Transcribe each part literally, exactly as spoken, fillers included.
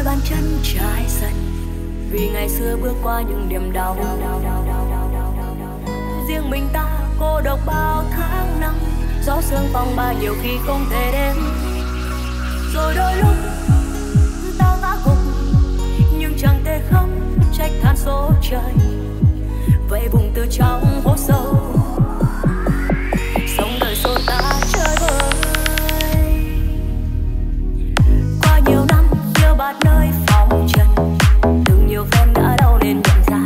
bàn chân trái dần, vì ngày xưa bước qua những niềm đau. Riêng mình ta cô độc bao tháng năm, gió sương phong ba nhiều khi không thể đếm. Rồi đôi lúc ta ngã gục, nhưng chẳng thể khóc trách than số trời. Vậy vùng từ trong hố sâu, sống đời xô ta chơi vơi. Qua nhiều năm yêu bạt nơi phong trần, từng nhiều phen ngã đau nên nhận ra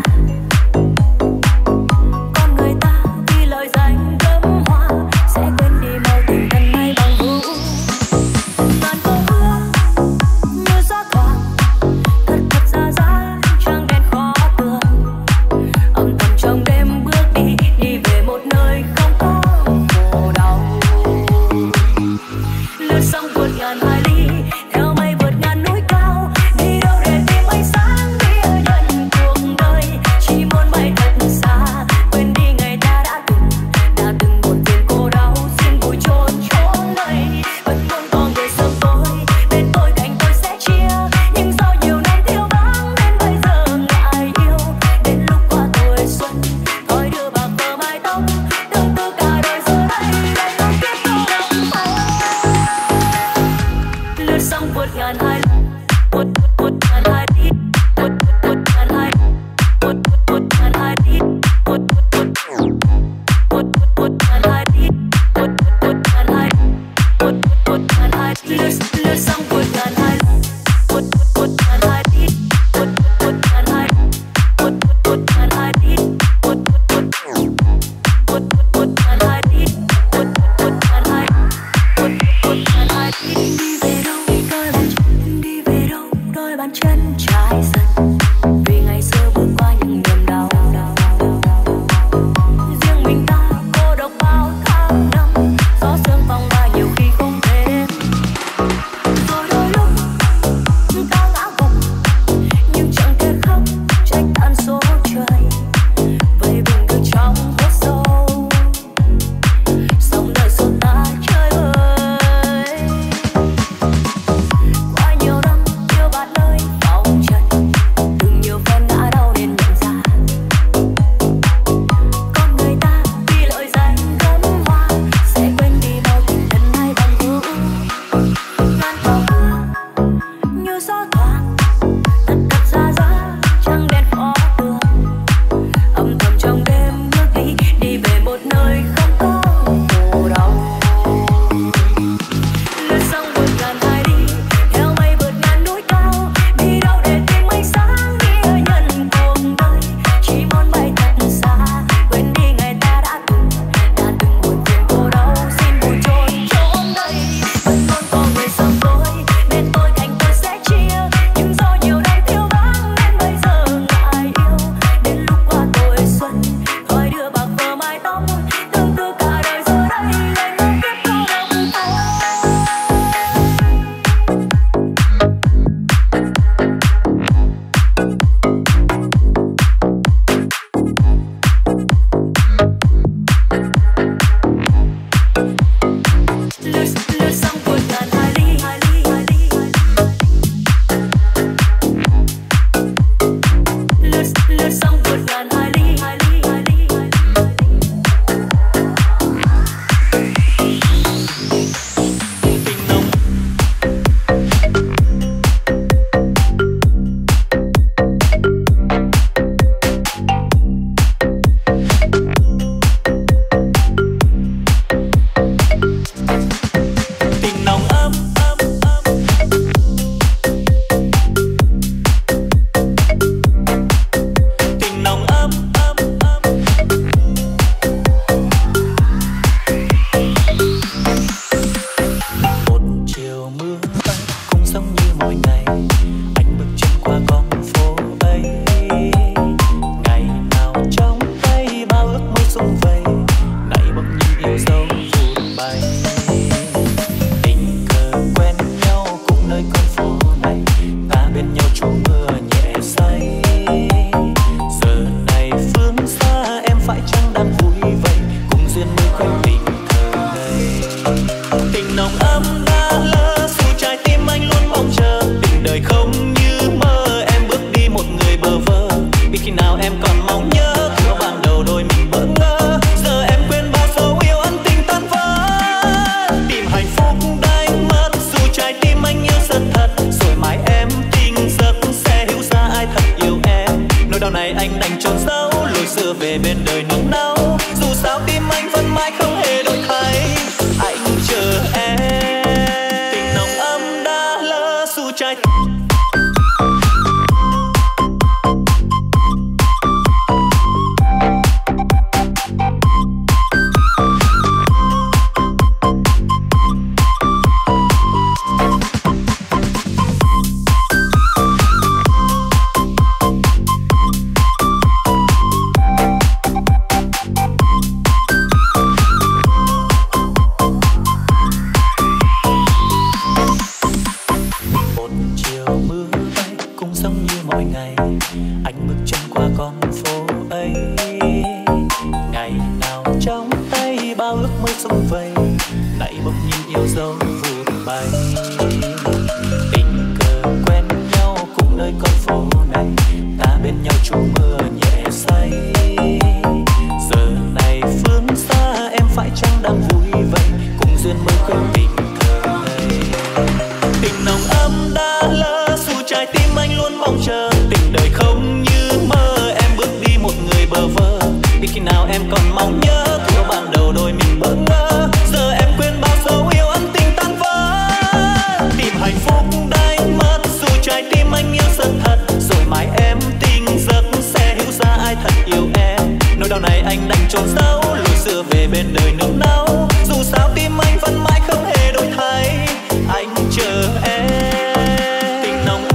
con người ta vì lời danh gấm hoa sẽ quên đi mau tình thân hay bằng vũ. Ngàn câu hứa như gió thoảng, thật thật ra ra trăng đen khó tường. Âm thầm trong đêm bước đi, đi về một nơi không có khổ đau. Lướt sóng vượt ngàn hải ly, theo mây vượt ngàn núi cao, đi đâu để tìm ánh sáng bia nhận cuộc đời. Chỉ muốn bay thật xa, quên đi ngày ta đã từng, đã từng buồn phiền cô đau, xin vùi chôn chốn đây. Vẫn muốn có người sớm tôi, bên tôi cạnh tôi sẽ chia, nhưng do nhiều năm thiếu vắng nên bây giờ ngại yêu. Đến lúc qua tuổi xuân, thôi đưa bạc vào mái tóc, tương tư cả đời giờ đây đây không biết đâu đắm say. Lướt sóng vượt ngàn hải vượt vượt ngàn hải đi, vượt vượt ngàn hải vượt vượt ngàn hải đi, vượt vượt vượt vượt ngàn hải đi, vượt vượt ngàn hải vượt vượt ngàn hải lướt lướt sóng vượt ngàn hải vượt vượt ngàn hải đi, vượt vượt ngàn hải vượt vượt ngàn hải đi, vượt vượt vượt vượt ngàn hải đi, vượt vượt ngàn hải vượt vượt ngàn hải đi. Đi về đâu đôi bàn chân, đi về đâu đôi bàn chân trái dần, vì ngày xưa bước qua những niềm đau. Riêng mình ta cô độc bao tháng năm, gió sương phong ba nhiều khi không thể đếm. Rồi đôi lúc ta ngã gục, nhưng chẳng thể khóc trách than số trời. Vậy vùng từ trong hố sâu, sống đời xô ta chơi vơi. Qua nhiều năm yêu bạt nơi phong trần, từng nhiều phen ngã đau nên nhận ra con người ta vì lợi danh gấm hoa sẽ quên đi bao tình thân hay bằng hữu. Ngàn câu hứa như gió thoảng, thật thật ra ra trăng đen khó tường. Âm thầm trong đêm bước đi, đi về một nơi không có khổ đau. Lướt sóng vượt ngàn hải đi, theo mây vượt ngàn núi cao, đi đâu để tìm ánh sáng bia nhận cuộc đời. Chỉ muốn bay thật xa, quên đi ngày ta đã từng, đã từng buồn phiền cô đau, xin vùi chôn chốn đây. Vẫn luôn có người sớm tôi, bên tôi cạnh tôi sẽ chia, nhưng do nhiều năm thiếu vắng nên bây giờ ngại yêu. Đến lúc qua tuổi xuân, thôi đưa bạc vào mái tóc, tương tư cả đời giờ đây lại không biết đâu đắm say. Lướt lướt sóng vượt ngàn hải ly, lướt lướt sóng vượt ngàn hải ly. Tình nồng ấm ấm ấm, tình nồng ấm ấm ấm. Một chiều mưa bay cũng giống như mọi ngày, anh bước chân qua con phố ấy. Ngày nào trong tay bao ước mơ sum vầy, nay bỗng nhiên yêu dấu vụt bay. Tình cờ quen nhau cũng nơi con phố này, ta bên nhau trú mưa nhẹ say. Giờ này phương xa em phải chăng đang vui vậy, cùng duyên mới quanh tình thơ ngây. Tình nồng ấm đã lỡ, dù trái tim anh luôn mong chờ, tình đời không như lại bỗng nhiên yêu dấu vụt bay. Tình cờ quen nhau cùng nơi con phố này, ta bên nhau trú mưa nhẹ say. Giờ này phương xa em phải chăng đang vui vậy, cùng duyên mới quên tình thơ này. Tình nồng ấm đã lỡ dù trái tim anh luôn mong chờ, tình đời không như mơ em bước đi một người bơ vơ. Đi khi nào em còn mong nhớ thuở ban đầu đôi mình bỡ ngỡ, giờ em quên bao dấu yêu ân tình tan vỡ. Tìm hạnh phúc đánh mất dù trái tim anh yêu rất thật, rồi mai em tỉnh giấc sẽ hiểu ra ai thật yêu em. Nỗi đau này anh đành chôn giấu, lùi xưa về bên đời nung nấu. Dù sao tim anh vẫn mãi không hề đổi thay, anh chờ em. Tình nồng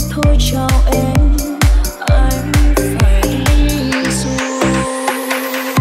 chào em, anh phải đi rồi.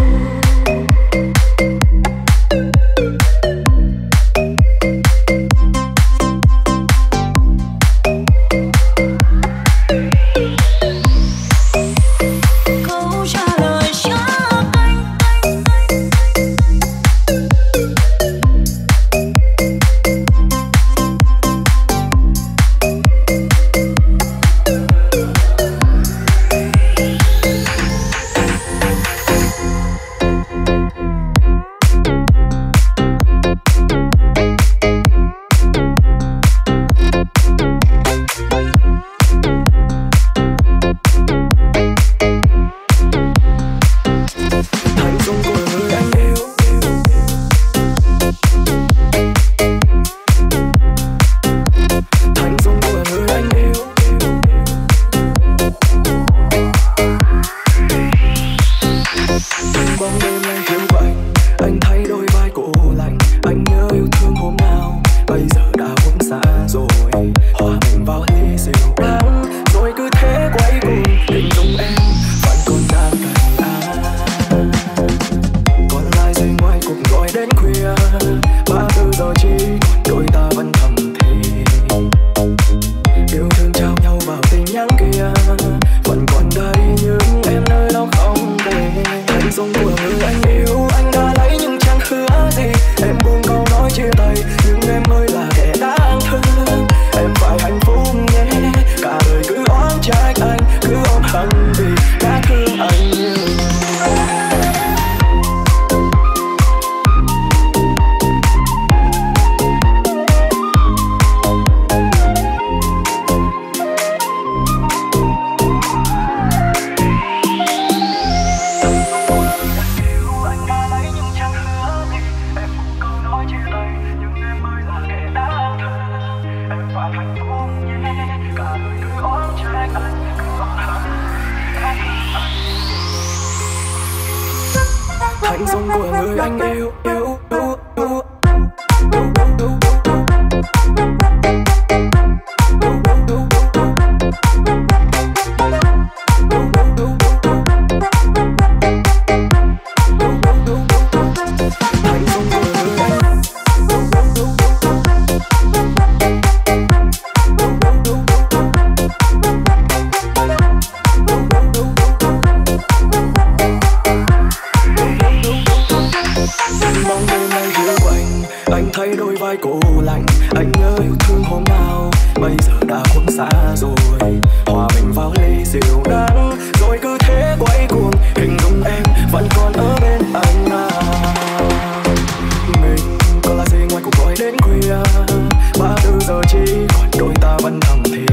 đến khuya, ba tư giờ chỉ đôi ta vẫn thầm thì yêu thương trao nhau vào tin nhắn kia, vẫn còn đây nhưng em nơi đâu không về. Thành dung của người anh yêu anh đã lấy nhưng chẳng hứa gì, em buông câu nói chia tay nhưng em ơi là kẻ đáng thương. Em phải hạnh phúc nhé, cả đời cứ oán trách anh, cứ ôm hận vì đã thương anh nhiều. Thành dung của người anh yêu yêu yêu yêu. Thay đôi vai cô lạnh, anh nhớ yêu thương hôm nào bây giờ đã khuất xa rồi. Hòa mình vào ly rượu đắng rồi cứ thế quay cuồng, hình dung em vẫn còn ở bên anh à. Mình còn là gì ngoài cuộc gọi đến khuya, ba tư giờ chỉ còn đôi ta vẫn thầm thì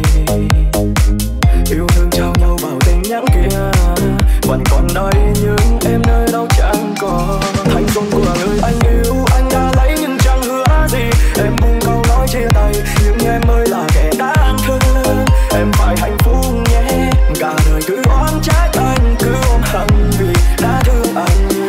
yêu thương trao nhau vào tin nhắn kia, vẫn còn đây nhưng em nơi đâu chẳng còn. Thành dung của người anh yêu anh đã lấy nhưng chẳng hứa gì, em buông câu nói chia tay nhưng em ơi là kẻ đáng thương. Em phải hạnh phúc nhé, cả đời cứ oán trách anh, cứ ôm hận vì đã thương anh nhiều.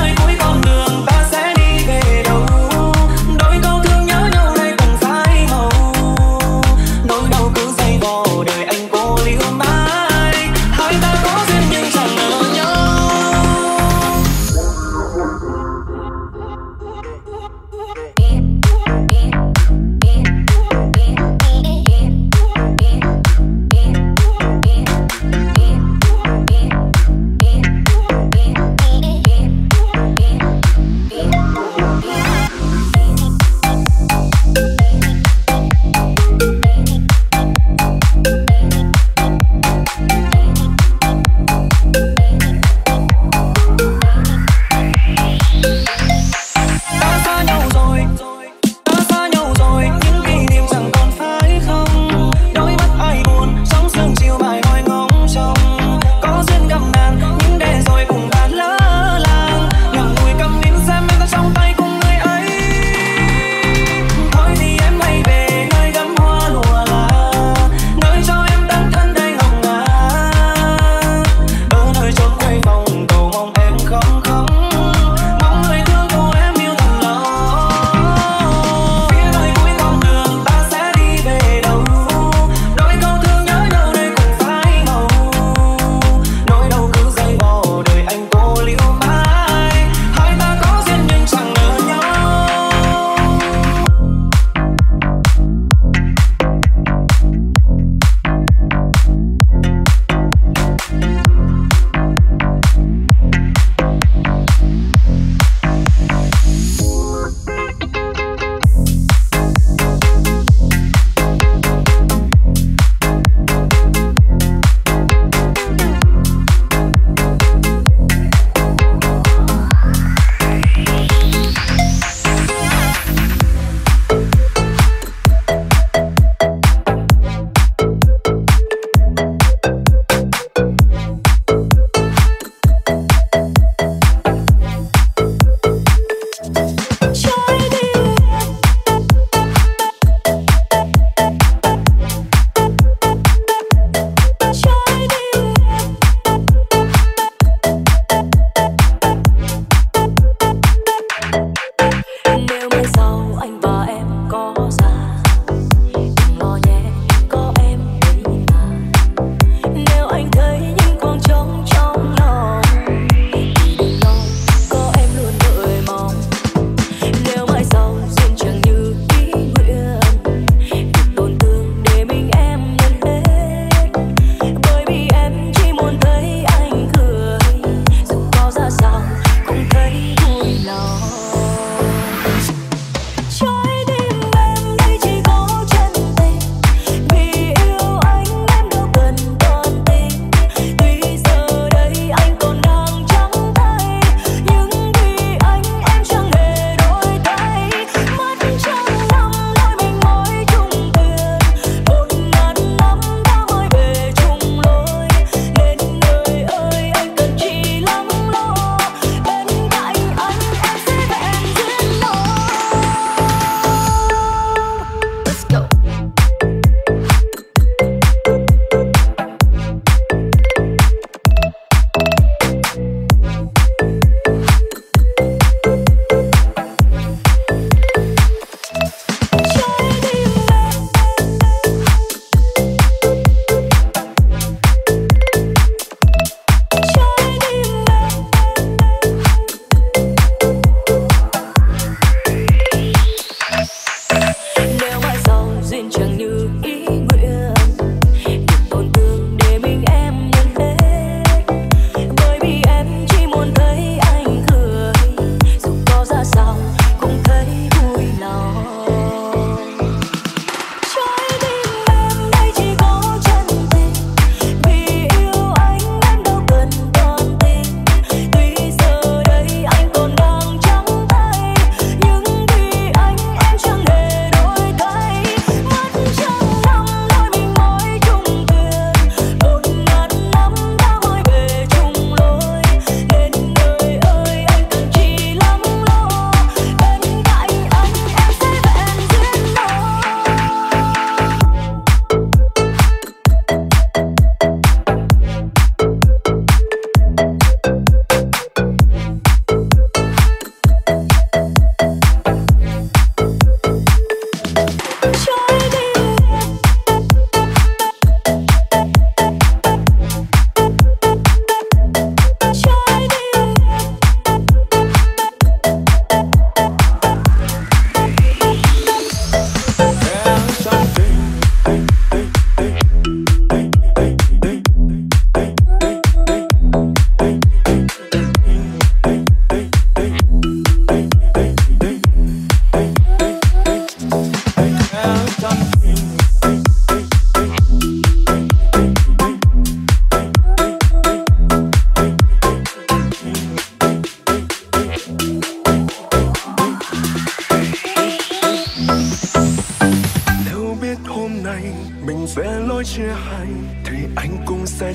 Đôi câu thương nhớ nhau đây cùng phai màu.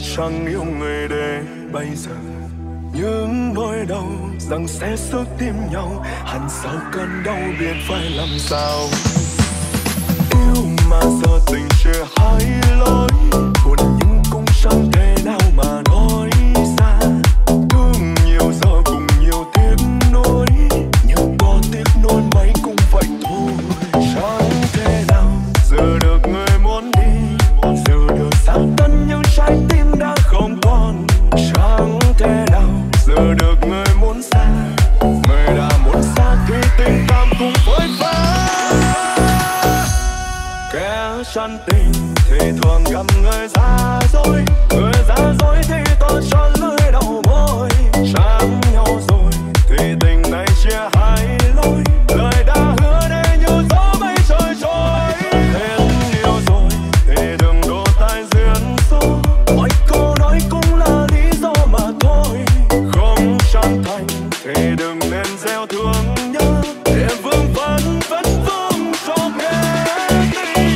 chẳng yêu người để bây giờ những nỗi đau rằng sẽ sức tìm nhau, hẳn sau cơn đau biết phải làm sao. Yêu mà giờ tình chia hai lối, buồn nhưng cũng chẳng thể nào mà nói ra. Thương nhiều giờ cùng nhiều tiếc nuối, nhưng có tiếc nuối mấy cũng vậy thôi. Chẳng thể nào giờ được người muốn đi, giờ được xác tân nhưng trái tim đã không còn. Chẳng thể nào giờ được người muốn xa, người đã muốn xa thì tình cảm cũng phôi phai. Kẻ chân tình thì thường gặp người giả dối, người giả dối thì tôi cho lưỡi đầu môi. Chạm nhau rồi thì tình này chia hai lối, lời đã hứa để như gió mây trôi trôi. Hết yêu rồi thì đừng đổ tai duyên số, mọi câu nói cũng là lý do mà thôi. Không chân thành thì đừng nên gieo thương nhớ, để vương vấn vẫn vương cho kẻ tình.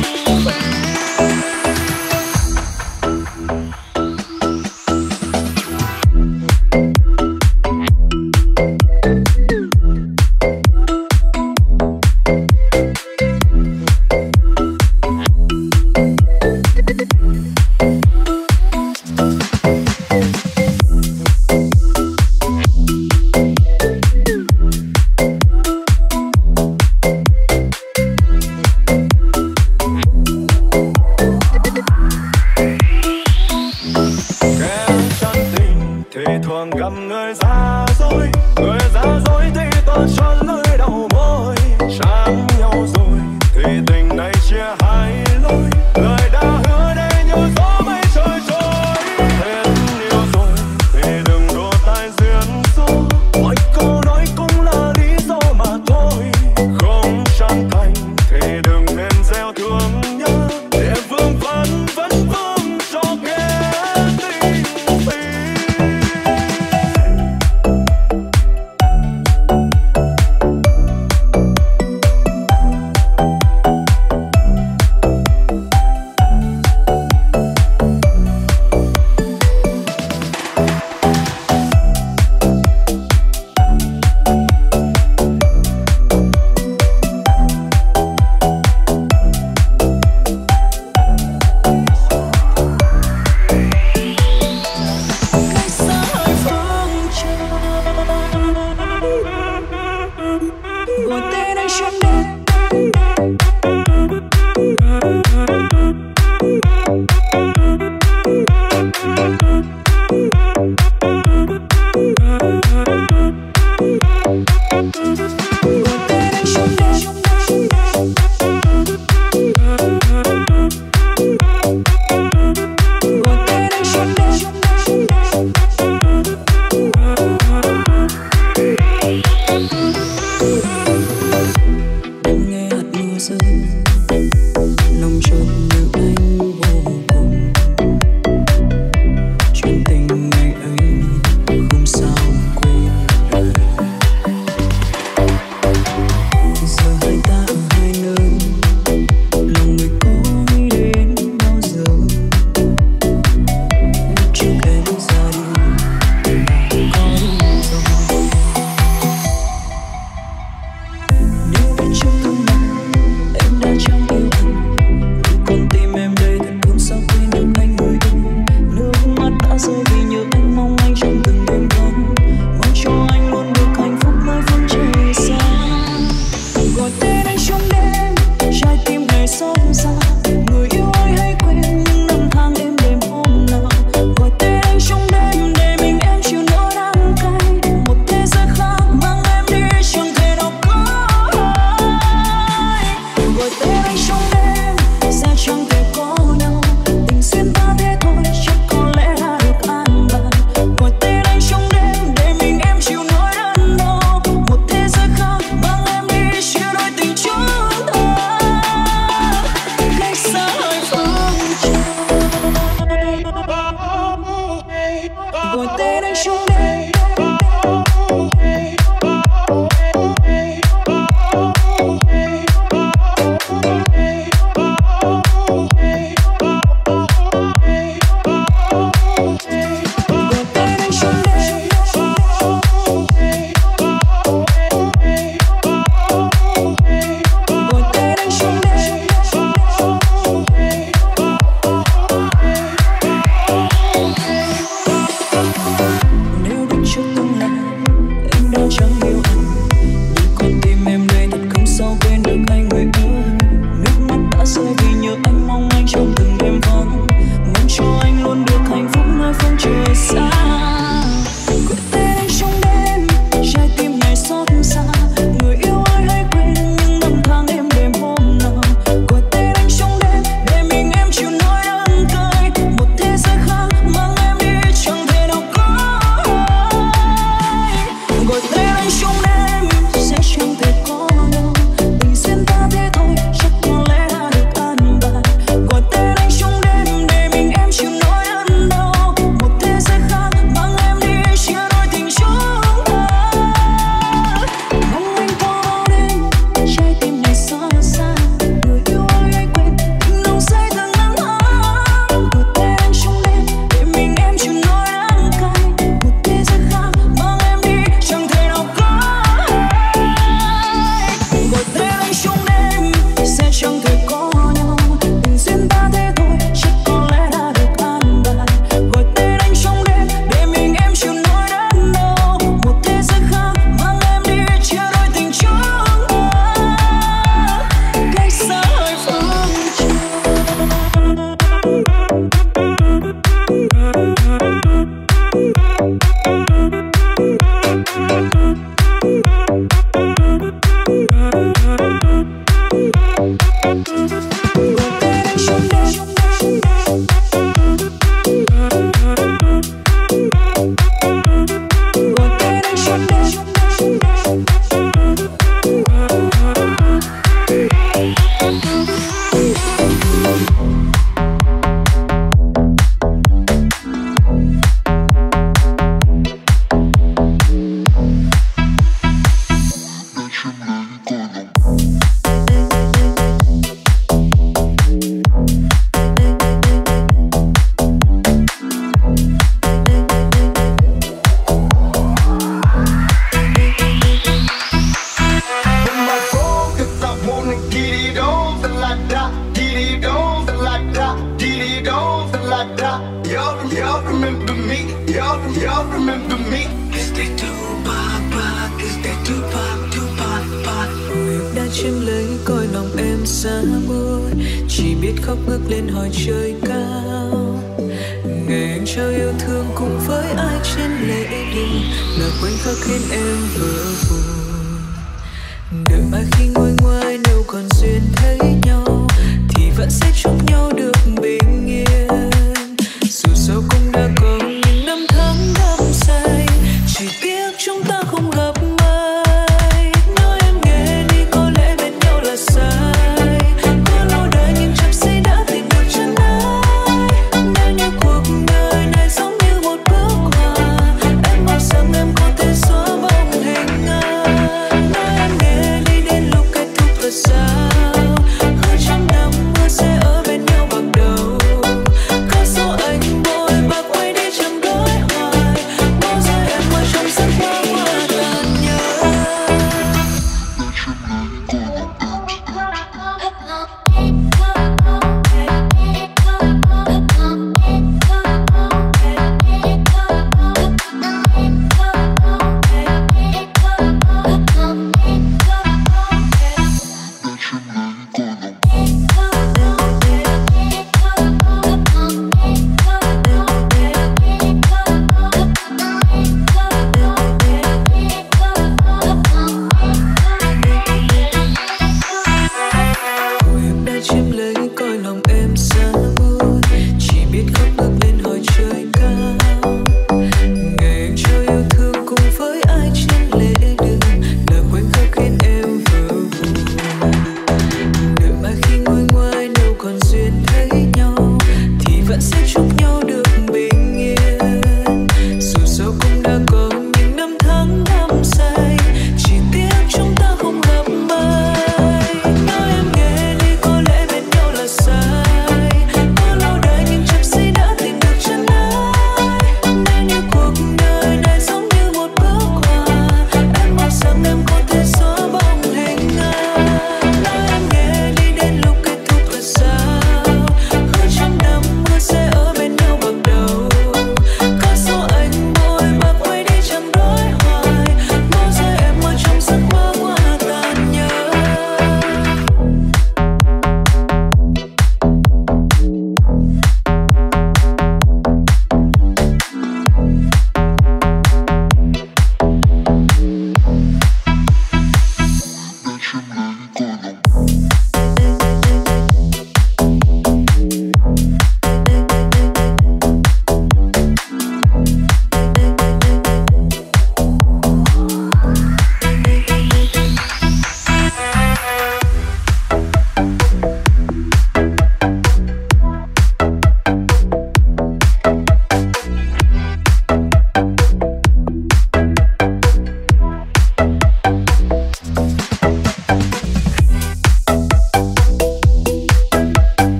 Hứa trăm năm mưa sẽ ở bên nhau bằng đầu.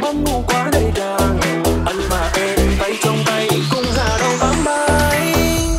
mong ngủ quá đầy đàng. Anh và em tay trong tay cùng ra đâu bám bay.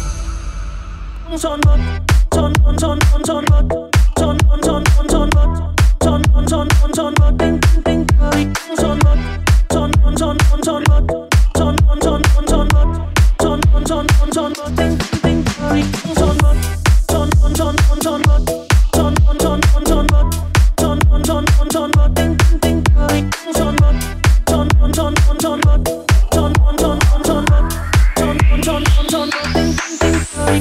Son bớt, son son son son son bớt, son son son son son bớt, son son son son son bớt, tinh tinh tinh cười. Son bớt, son son son son son bớt, son son son son son bớt, son son son son son bớt, tinh tinh tinh cười. Son bớt, son son son son son bớt, son son son son son bớt, son son son son son bớt, tinh tinh tinh cười. Son bớt, son son son son son bớt, son son son son son bớt, son son son son son bớt, tinh tinh tinh cười.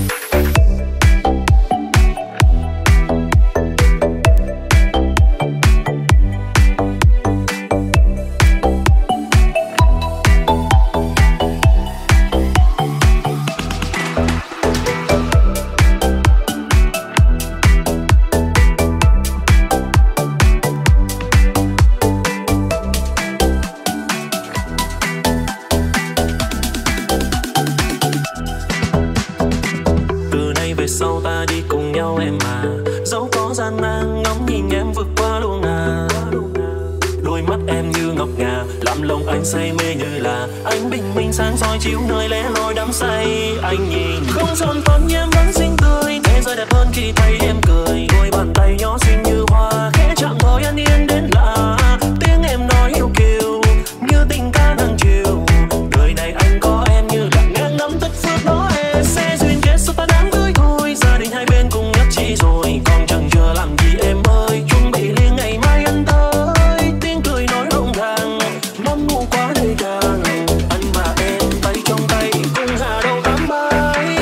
Sau ta đi cùng nhau em à, dẫu có gian nan ngắm nhìn em vượt qua luôn à. Đôi mắt em như ngọc ngà làm lòng anh say mê như là ánh bình minh sáng soi chiếu nơi lẻ loi đắm say. Anh nhìn không son phấn em vẫn xinh tươi, thế giới đẹp hơn khi thấy em cười. Đôi bàn tay nhỏ xinh như hoa khẽ chạm thôi anh yên đến lạ. Tiếng em nói yêu kiều như tình ca nắng chiều. Đời này anh có em như lặng ngang ngắm tất phước đó em. Sẽ duyên kết số ta đáng tươi thôi, gia đình hai bên cùng nhất trí rồi. Còn chẳng chờ làm gì em ơi, chuẩn bị liền ngày mai anh tới. Tiếng cười nói rộn ràng, mong ngủ quá đầy đàng. Anh và em tay trong tay cùng ra đâu tám bay.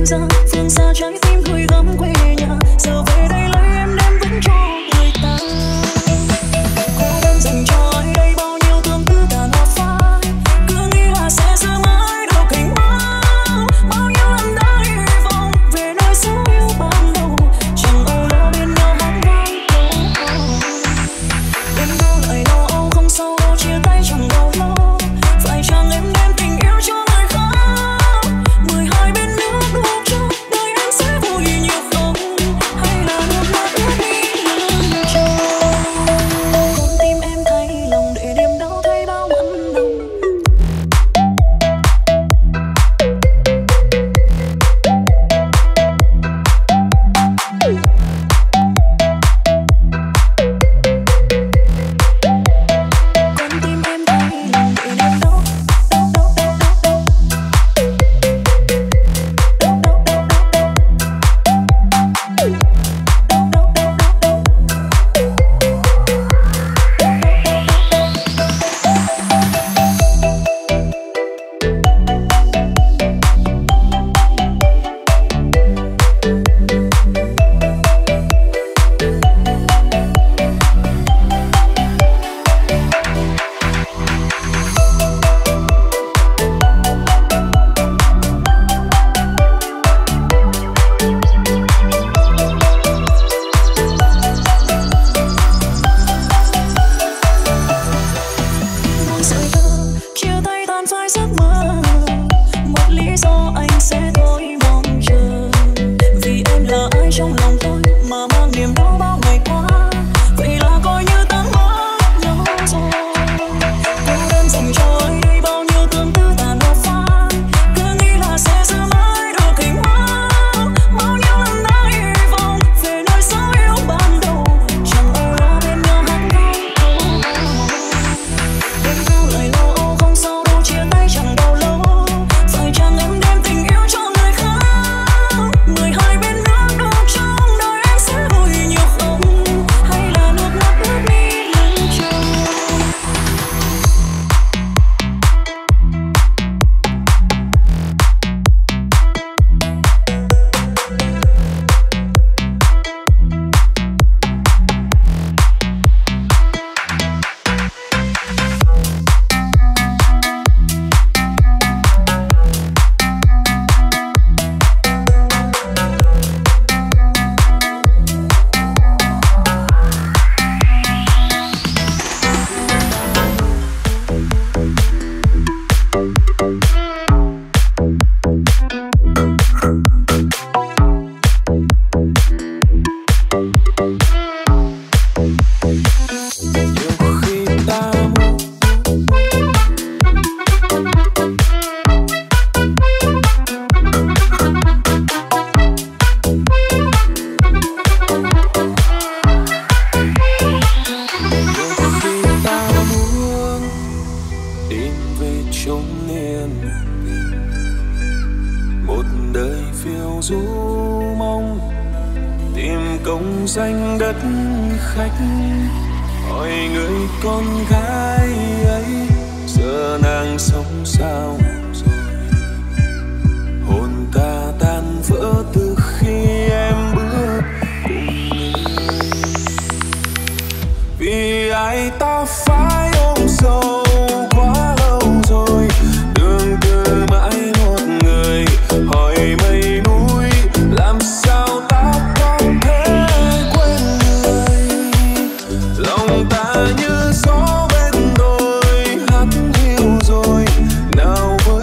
ra phương xa trái tim gửi gắm quê nhà, giờ về đây lấy em đem vẫn cho người ta. Cô đơn dành cho ai đây bao nhiêu tương tư tàn hoa phai, cứ nghĩ là sẽ giữ mãi được hình bóng. Bao nhiêu lần đã hy vọng về nơi dấu yêu ban đầu, chẳng âu lo bên nhau hát vang câu. Em đâu lại lo âu không sao đâu, chia tay chẳng đâu lâu. Phải chăng em đem tình yêu cho người khác, mười hai bên nước đủ cho đời em sẽ vui nhiều không, hay là nước mắt ướt đi lưng trâu. Con tim em thay lòng để đêm đau thay bao mặn nồng. Con tim em thay lòng để đêm đau đau đau đau đau đau đau đau đau rời thơ, chia tay tan phai giấc mơ. Một lý do anh sẽ thôi mong chờ, vì em là ai trong lòng tôi mà mang niềm đau bao ngày qua. Vậy là coi như ta mất nhau rồi. Cô đơn dành cho ai đây bao nhiêu tương tư tàn hoa phai, cứ nghĩ là sẽ giữ mãi được hình bóng. Bao nhiêu lần đã hy vọng về nơi dấu yêu ban đầu, chẳng âu lo bên nhau hát vang câu. Em đâu lại lo âu không sao đâu, chia tay chẳng đâu lâu. Phải chăng em đem tình yêu cho người khác, mười hai bên nước đủ trong đời em sẽ vui nhiều không, hay là nước mắt ướt mi lưng trâu. Nhiều khi ta muốn Nhiều khi ta muốn tìm về chốn yên bình, một đời phiêu du mong tìm công danh đất khách. Hỏi người con gái ấy giờ nàng sống sao rồi, hồn ta tan vỡ từ khi em bước cùng người. Vì ai ta phải ôm sâu quá lâu rồi, đường cứ mãi một người. Hỏi mây núi làm sao ta có thể quên người. Lòng ta như gió bên đồi hát hiu rồi, nào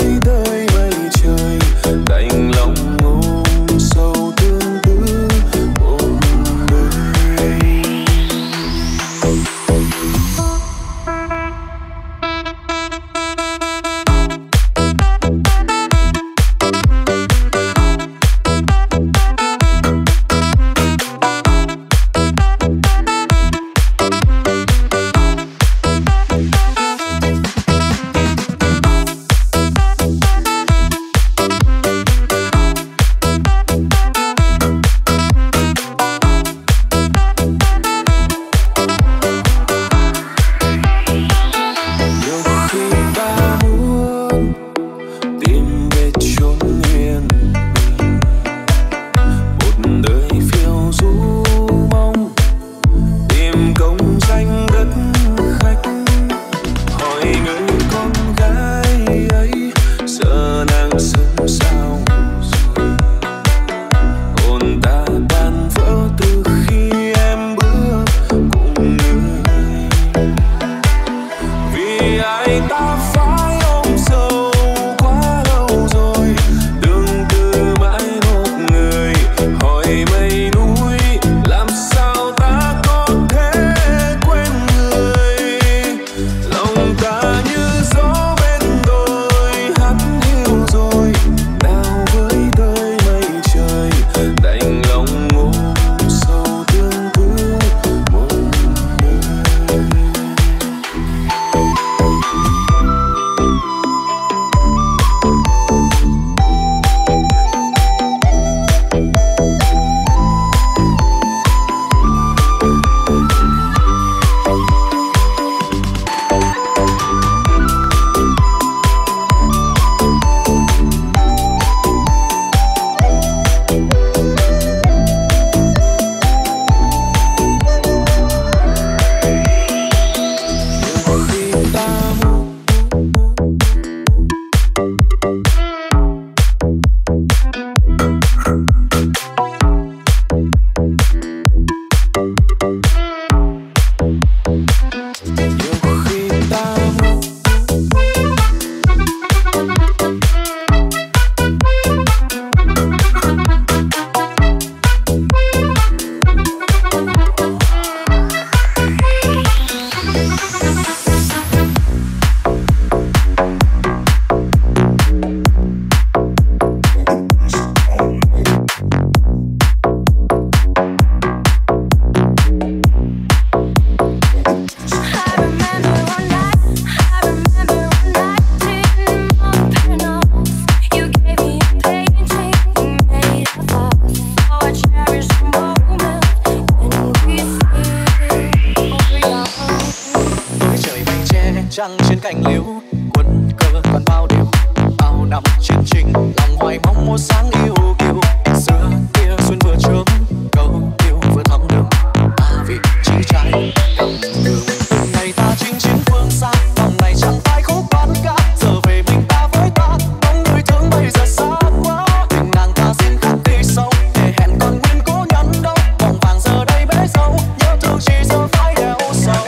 trăng trên cành liễu, quân cờ còn bao điều, bao năm chiến trình lòng hoài mong một sáng yêu kiều. Xưa kia xuân vừa chớm, câu yêu vừa thắm đường, ta vị trí trái cầm đường. Từng ngày ta chinh chiến phương xa, vòng này chẳng phải khúc bán ca. Giờ về mình ta với ta, bóng người thương bây giờ xa quá. Tình nàng ta xin khắc đi sâu, để hẹn còn nguyên cố nhắn đâu. Vòng vàng giờ đây bế dâu, nhớ thương chỉ giờ phải đeo sâu.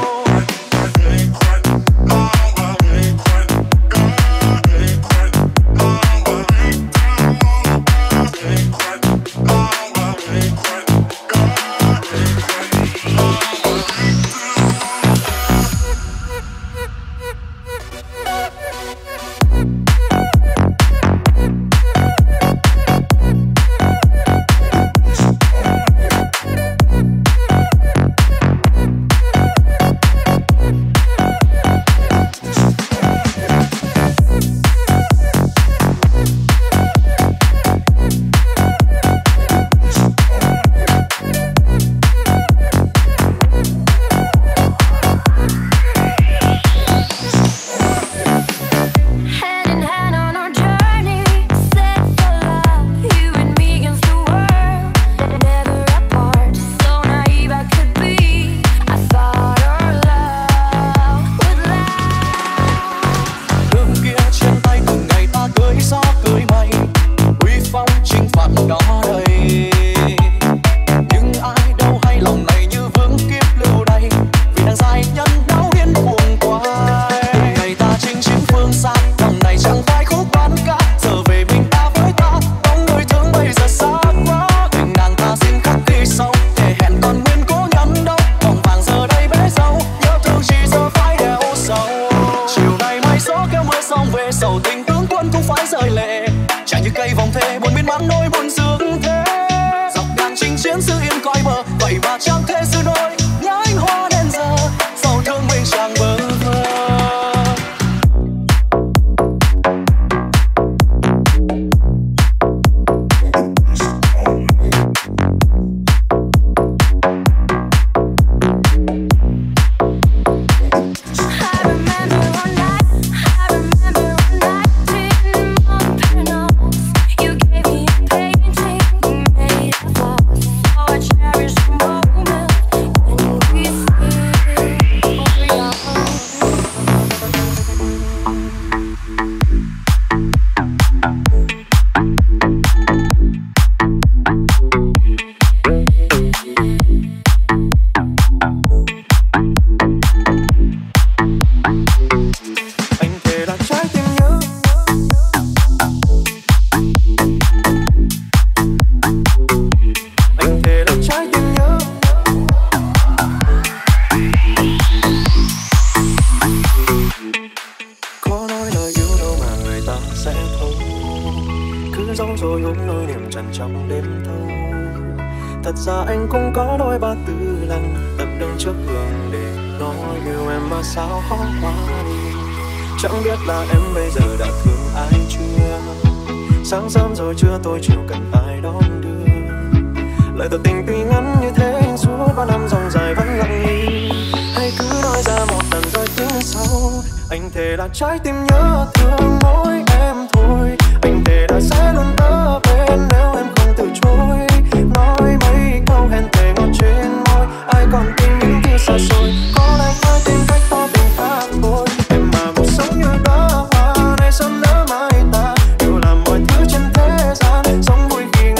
Trái tim nhớ thương mỗi em thôi. Anh thề đã sẽ luôn ở bên nếu em không từ chối. Nói mấy câu hẹn thề ngọt trên môi, ai còn tin những kia xa xôi. Có lẽ phải tìm cách tỏ tình khác thôi. Em mà một sống như đóa hoa này sớm nở mãi ta. Đều làm mọi thứ trên thế gian sống vui khi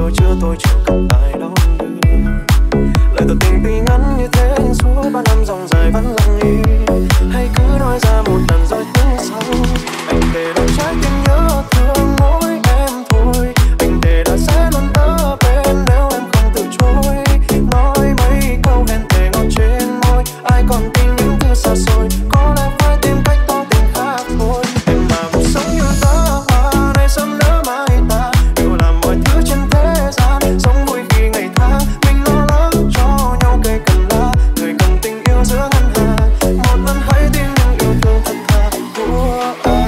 rồi chưa tôi chưa cần ai đón đưa. Lời tỏ tình tuy ngắn như thế nhưng suốt bao năm dòng dài vẫn lặng im. Hay cứ nói ra một lần rồi tiếng sau. Anh thề đôi trái tim nhớ thương mỗi em thôi. Anh thề là sẽ luôn ở bên nếu em không từ chối. Nói mấy câu hẹn thề ngọt trên môi, ai còn tin những thứ xa xôi. Có lẽ phải tìm cách tỏ tình khác thôi. Em mà cuộc sống như ta hoa này sớm nở mai ta. Điều làm mọi thứ trên thế gian sống vui khi ngày tháng mình lo lắng cho nhau cây cần lá. Người cần tình yêu giữa ngân hà. Một lần hãy tin những yêu thương thật thà của anh.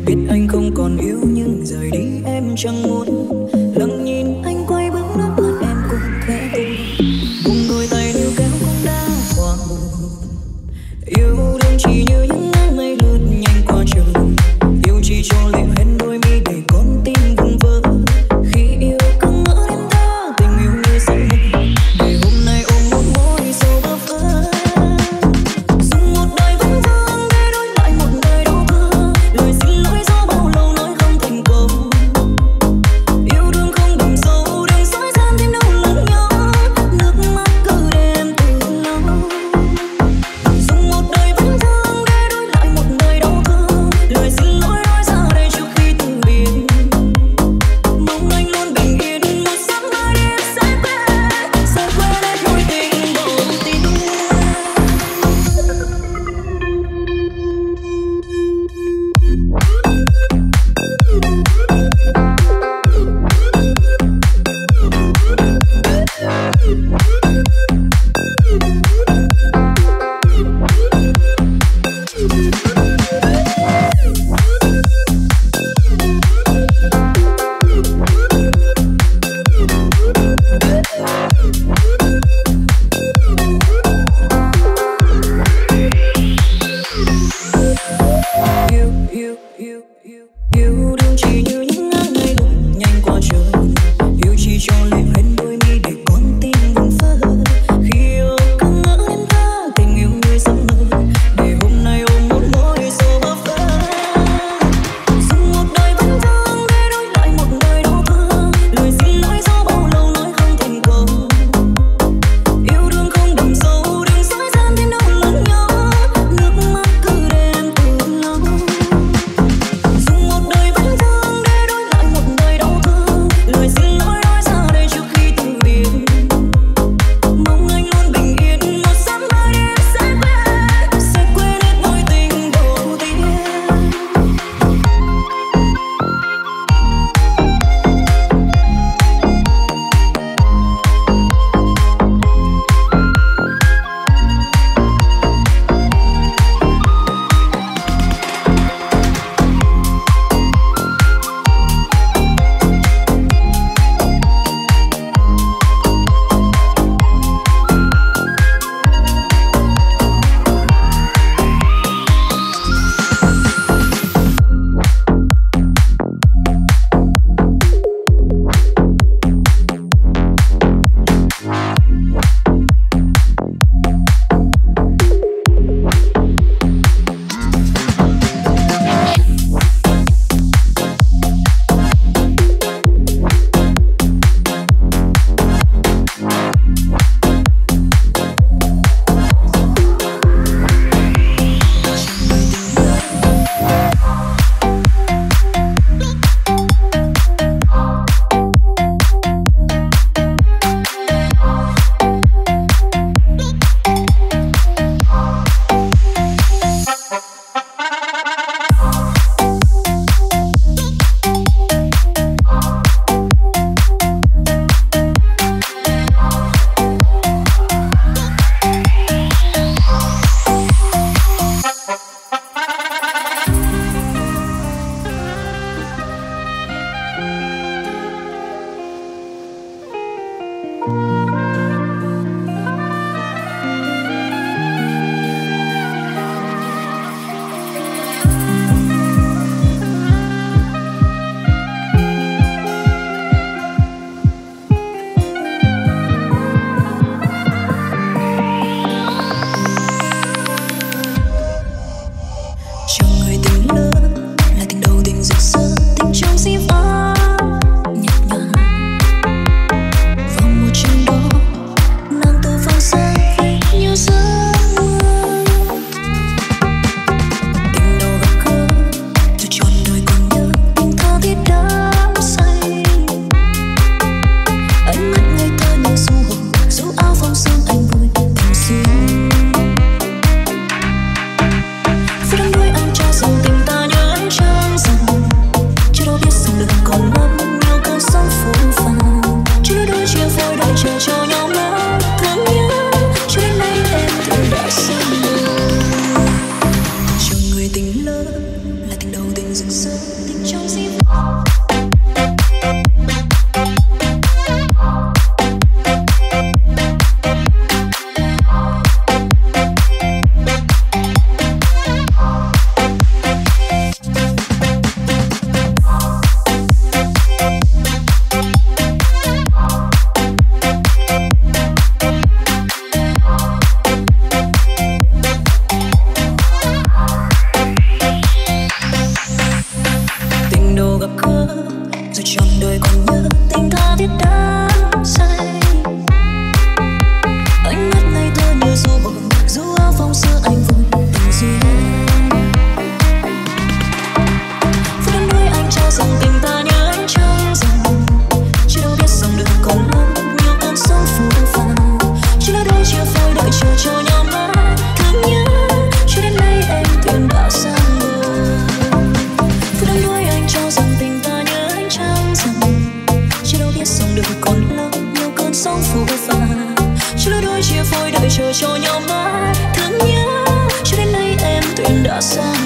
biết anh không còn yêu nhưng rời đi em chẳng muốn. Lặng nhìn anh quay bước nước mắt em cũng khẽ tung, buông đôi tay níu kéo cũng đã qua. Yêu đương chỉ như những áng mây lướt nhanh qua trời, yêu chỉ cho liệu hết đôi mi để con tim vùng vỡ. Khi yêu cứ ngỡ đến ta tình yêu như sóng mực, để hôm nay ôm một mối sâu bơ vơ. Dùng một đời vẫn thương để đổi lại một đời đau thương, lời xin lỗi do bao lâu nói không thành câu. Yêu đương không đậm sâu đừng dối gian thêm đau lớn nhớ, nước mắt cứ đêm từ lâu. Dùng một đời vẫn thương để đổi lại một đời đau thương, lời xin lỗi nói ra đây trước khi từ biệt. Mong anh luôn bình yên một sớm mai em sẽ quên, sẽ quên hết mối tình đầu tiên. Yêu, yêu, yêu, yêu, yêu đương chỉ như những áng mây lướt nhanh qua trời, yêu chỉ cho liệu hết đôi mi để con tim vùng vỡ. Khi yêu cứ ngỡ đến ta tình yêu như giấc mơ, để hôm nay ôm một mối sâu bơ vơ. Dùng một đời vẫn thương để đổi lại một đời đau thương, lời xin lỗi do bao lâu nói không thành câu. Yêu đương không đậm sâu đừng dối gian thêm đau lớn nhớ, nước mắt cứ đêm từ lâu. Dùng một đời vẫn thương để chờ cho nhau mãi thương nhớ cho đến nay em tuyệt đã xa.